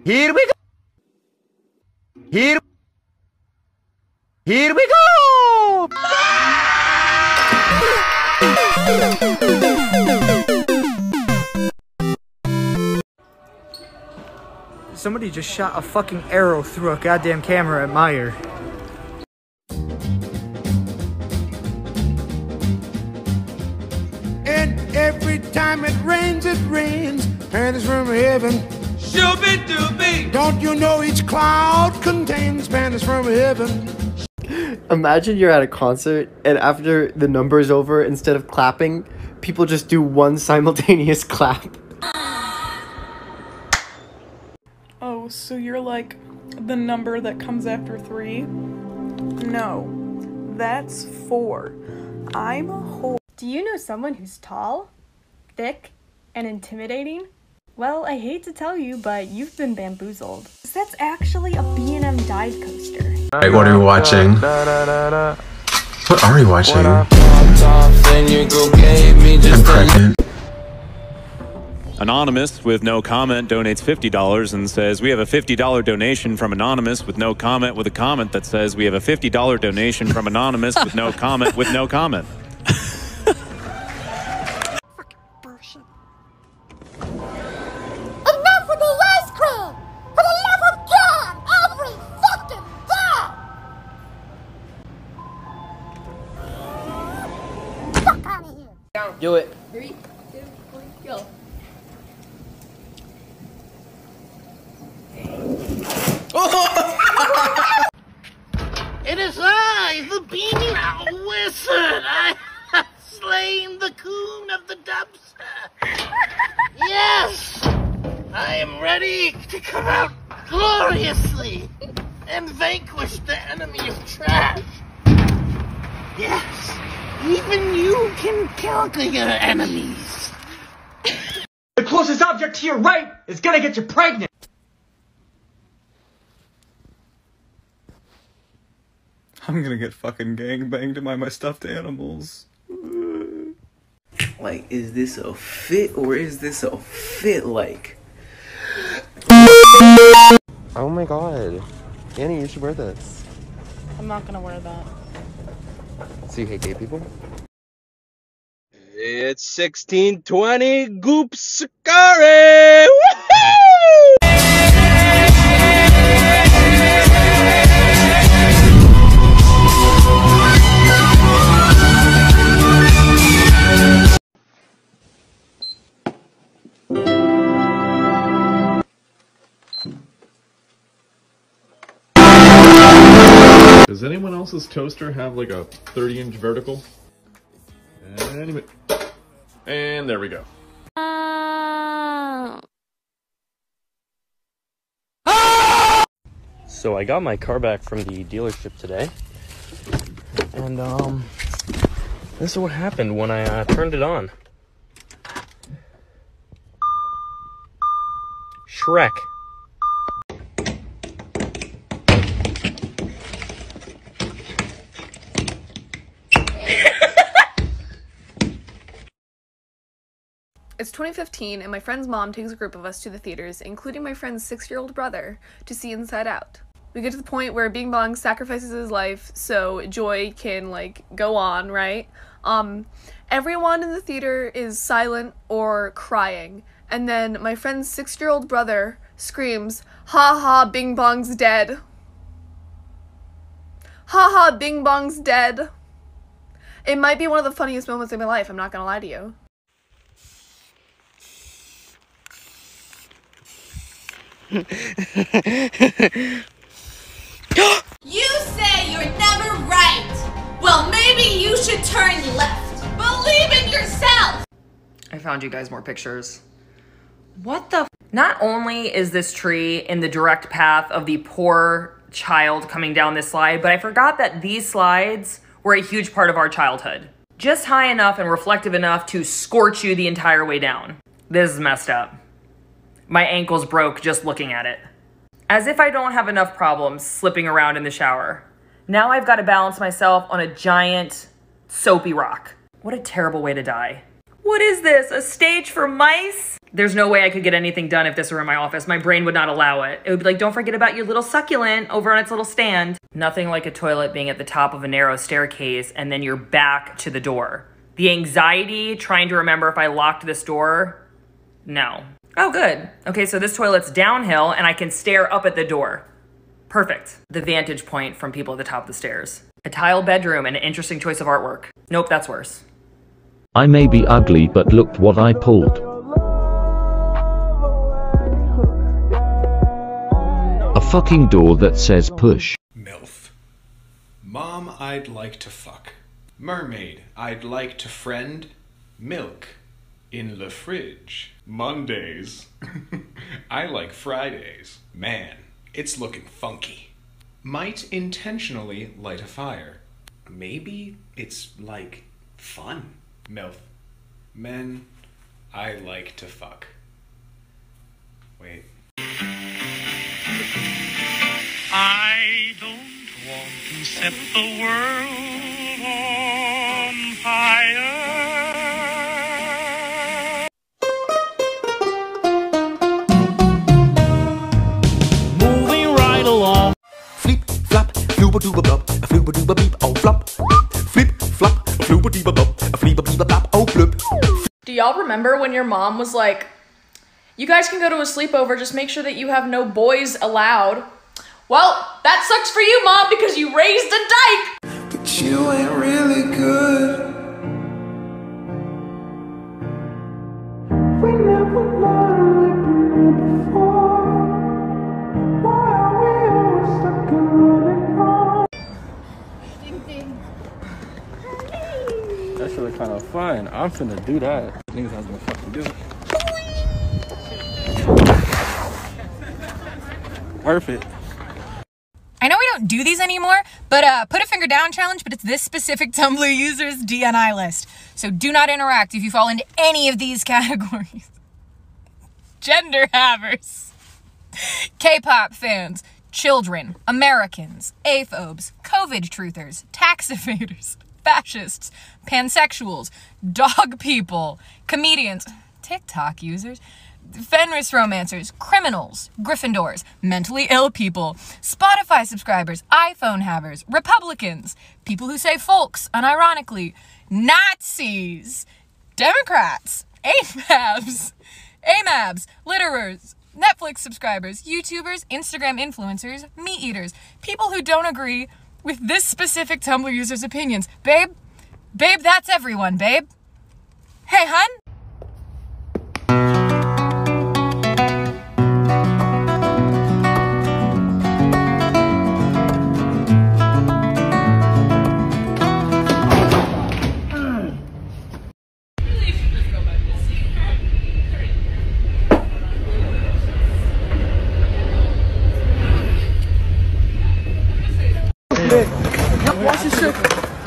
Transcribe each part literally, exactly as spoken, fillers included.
Here we go! Here, here we go! Somebody just shot a fucking arrow through a goddamn camera at Meyer. And every time it rains, it rains. Panties from heaven. Shooby-dooby. Don't you know each cloud contains panties from heaven? Imagine you're at a concert and after the number's over, instead of clapping, people just do one simultaneous clap. Oh, so you're like the number that comes after three? No, that's four. I'm a whore. Do you know someone who's tall, thick, and intimidating? Well, I hate to tell you, but you've been bamboozled. That's actually a B and M dive coaster. Alright, what are we watching? What are we watching? I'm pregnant. Anonymous with no comment donates fifty dollars and says, we have a fifty dollar donation from Anonymous with no comment with a comment that says, we have a fifty dollar donation from Anonymous with no comment with no comment. Enough with the ice cream! For the love of God! Every fucking time! Fuck out of here! Do it. Three, two, one, go. It is I, the beanie wizard. I have slain the coon of the dumpster. Yes, I am ready to come out gloriously and vanquish the enemy of trash. Yes, even you can conquer your enemies. The closest object to your right is gonna get you pregnant! I'm gonna get fucking gangbanged by my stuffed animals. Like, is this a fit or is this a fit like? Oh my god. Annie, you should wear this. I'm not gonna wear that. So you hate gay people? It's sixteen twenty Goopsakari! Woohoo! Does anyone else's toaster have like a thirty inch vertical? Anyway. And there we go. So I got my car back from the dealership today. And um, this is what happened when I uh, turned it on. Shrek. It's twenty fifteen, and my friend's mom takes a group of us to the theaters, including my friend's six-year-old brother, to see Inside Out. We get to the point where Bing Bong sacrifices his life so Joy can, like, go on, right? Um, everyone in the theater is silent or crying, and then my friend's six-year-old brother screams, "Ha ha, Bing Bong's dead. Ha ha, Bing Bong's dead." It might be one of the funniest moments in my life, I'm not gonna lie to you. You say you're never right. Well, maybe you should turn left. Believe in yourself. I found you guys more pictures. What the f- Not only is this tree in the direct path of the poor child coming down this slide, but I forgot that these slides were a huge part of our childhood. Just high enough and reflective enough to scorch you the entire way down. This is messed up. My ankles broke just looking at it. As if I don't have enough problems slipping around in the shower. Now I've got to balance myself on a giant soapy rock. What a terrible way to die. What is this, a stage for mice? There's no way I could get anything done if this were in my office. My brain would not allow it. It would be like, don't forget about your little succulent over on its little stand. Nothing like a toilet being at the top of a narrow staircase and then you're back to the door. The anxiety trying to remember if I locked this door, no. Oh, good. Okay, so this toilet's downhill and I can stare up at the door. Perfect. The vantage point from people at the top of the stairs. A tile bedroom and an interesting choice of artwork. Nope, that's worse. I may be ugly, but look what I pulled. A fucking door that says push. MILF. Mom, I'd like to fuck. Mermaid, I'd like to friend. Milk. In the fridge. Mondays. I like Fridays. Man, it's looking funky. Might intentionally light a fire. Maybe it's like fun. MILF. Men, I like to fuck. Wait. I don't want to set the world on fire. Moving right along. Flip, flop, flooba dooba blop, a flooba dooba beep, oh flop. Flip, flop, a flooba dooba blop, a fleeba beeba blop, oh flip. Do y'all remember when your mom was like, you guys can go to a sleepover, just make sure that you have no boys allowed? Well, that sucks for you, Mom, because you raised a dyke! But you ain't really good. We never learned before. Why are we always stuck in running wrong? Ding ding. That's really kind of fun. I'm finna do that. Niggas not gonna fucking do it. Perfect. I know we don't do these anymore, but uh, put a finger down challenge, but it's this specific Tumblr user's D N I list. So do not interact if you fall into any of these categories. Gender havers, K-pop fans, children, Americans, aphobes, COVID truthers, tax evaders, fascists, pansexuals, dog people, comedians, TikTok users, Fenris romancers, criminals, Gryffindors, mentally ill people, Spotify subscribers, iPhone havers, Republicans, people who say folks unironically, Nazis, Democrats, A M A Bs, A M A Bs, litterers, Netflix subscribers, YouTubers, Instagram influencers, meat eaters, people who don't agree with this specific Tumblr user's opinions. Babe, babe, that's everyone, babe. Hey, hun? Watch your shit.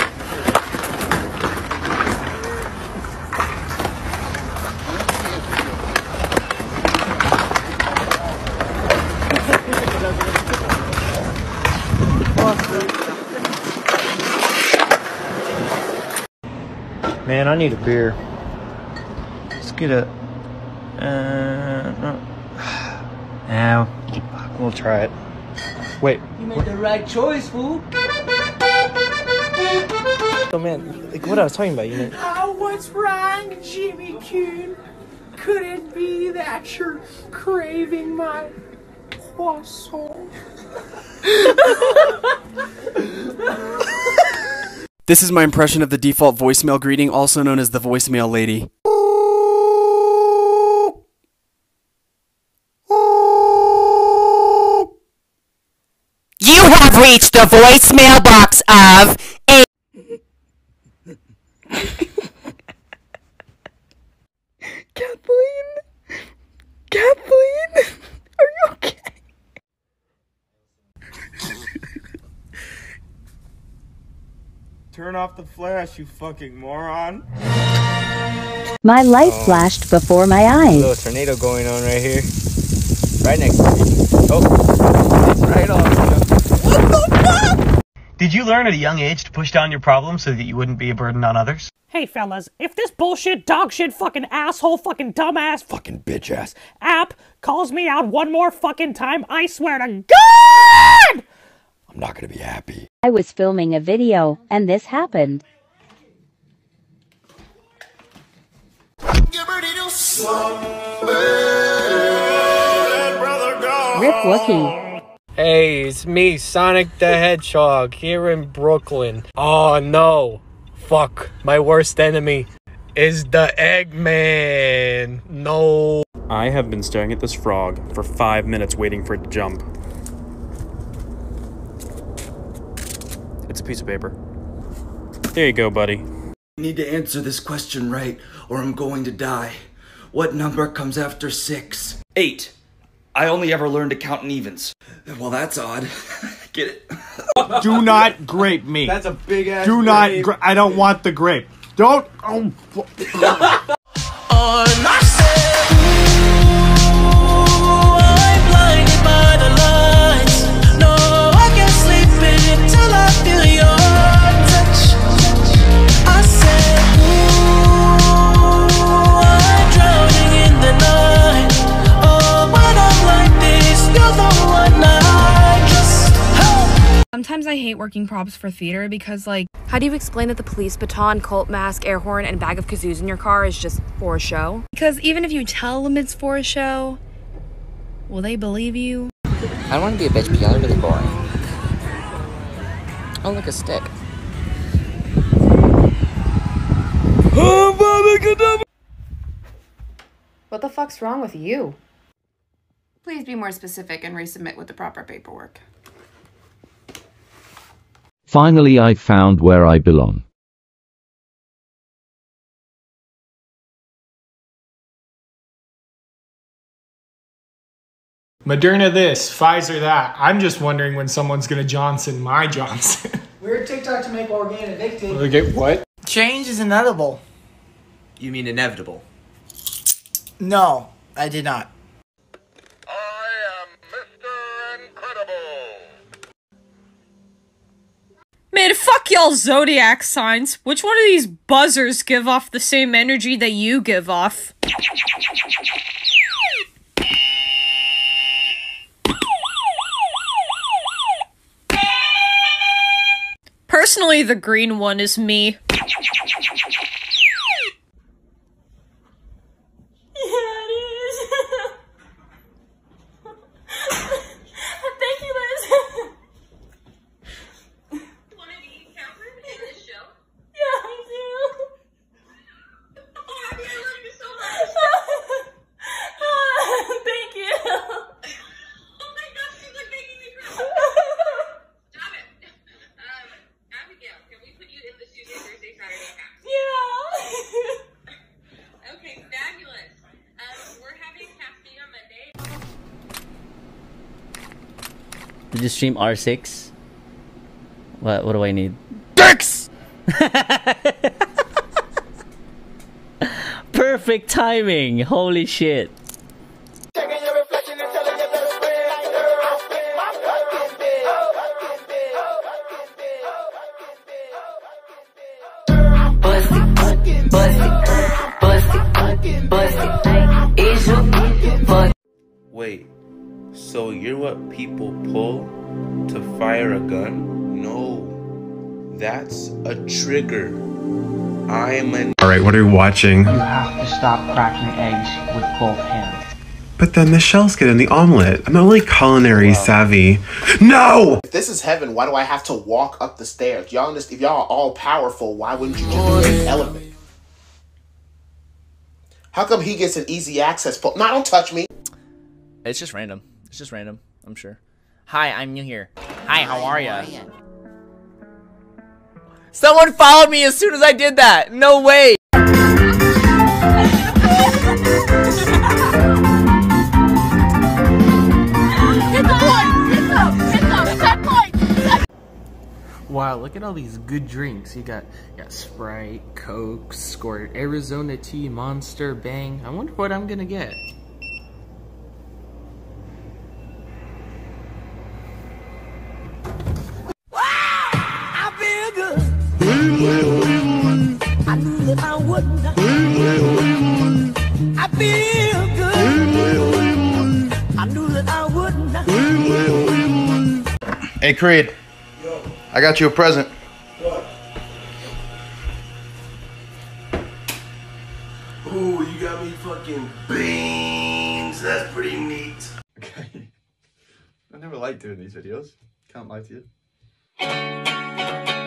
Man, I need a beer. Let's get a. Uh, no. Now, we'll try it. Wait. You made the right choice, fool. Oh man, like what I was talking about, you know. Oh, what's wrong, Jimmy Coon? Could it be that you're craving my croissant? This is my impression of the default voicemail greeting, also known as the voicemail lady. You have reached the voicemail box of a... Kathleen? Kathleen? Are you okay? Turn off the flash, you fucking moron. My life oh. flashed before my eyes. A little tornado going on right here. Right next to me. Oh, it's right on. What the fuck? Did you learn at a young age to push down your problems so that you wouldn't be a burden on others? Hey fellas, if this bullshit, dog shit, fucking asshole, fucking dumbass, fucking bitch ass app calls me out one more fucking time, I swear to God! I'm not gonna be happy. I was filming a video, and this happened. Rip Wookie. Hey, it's me, Sonic the Hedgehog, here in Brooklyn. Oh no. Fuck, my worst enemy is the Eggman. No. I have been staring at this frog for five minutes waiting for it to jump. It's a piece of paper. There you go, buddy. You need to answer this question right, or I'm going to die. What number comes after six? Eight. I only ever learned to count in evens. Well, that's odd. Get it? Do not grape me. That's a big ass Do not. grape. Gra I don't want the grape. Don't. Oh. Sometimes I hate working props for theater because, like, how do you explain that the police baton, Colt mask, air horn, and bag of kazoos in your car is just for a show? Because even if you tell them it's for a show, will they believe you? I don't want to be a bitch, but y'all are really boring. Oh, look, a stick. What the fuck's wrong with you? Please be more specific and resubmit with the proper paperwork. Finally, I found where I belong. Moderna this, Pfizer that. I'm just wondering when someone's gonna Johnson my Johnson. Weird TikTok to make Oregon addicted. Okay, what? Change is inevitable. You mean inevitable? No, I did not. Man, fuck y'all zodiac signs. Which one of these buzzers give off the same energy that you give off? Personally, the green one is me. Did you stream R six? What what do I need? Dicks! Perfect timing! Holy shit. Wait, so you're what people pull to fire a gun? No, that's a trigger. I'm an- Alright, what are we watching? You have to stop cracking eggs with both hands. But then the shells get in the omelet. I'm not really culinary savvy. No! If this is heaven, why do I have to walk up the stairs? Y'all understand? If y'all are all powerful, why wouldn't you just take an elevator? How come he gets an easy access point? No, don't touch me. It's just random. It's just random, I'm sure. Hi, I'm new here. Hi, how are ya? Someone followed me as soon as I did that! No way! Wow, look at all these good drinks. You got, you got Sprite, Coke, Squirt, Arizona tea, Monster, Bang. I wonder what I'm gonna get. Hey, Creed. Yo. I got you a present. What? Ooh, you got me fucking beans. That's pretty neat. Okay. I never liked doing these videos. Can't lie to you.